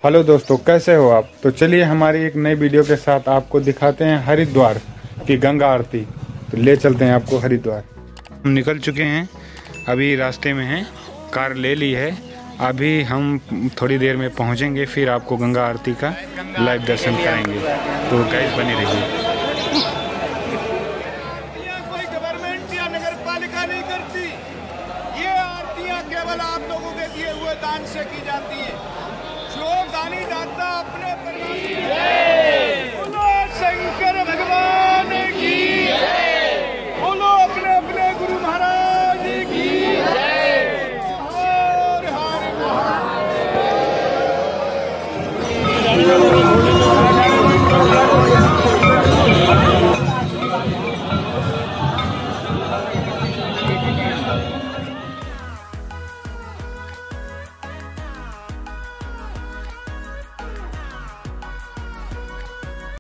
Hello दोस्तों, कैसे हो आप। तो चलिए हमारी एक नई वीडियो के साथ आपको दिखाते हैं हरिद्वार की गंगा आरती। तो ले चलते हैं आपको हरिद्वार। हम निकल चुके हैं, अभी रास्ते में हैं, कार ले ली है। अभी हम थोड़ी देर में पहुंचेंगे, फिर आपको गंगा आरती का लाइव दर्शन कराएंगे। तो गाइस बने रहिए।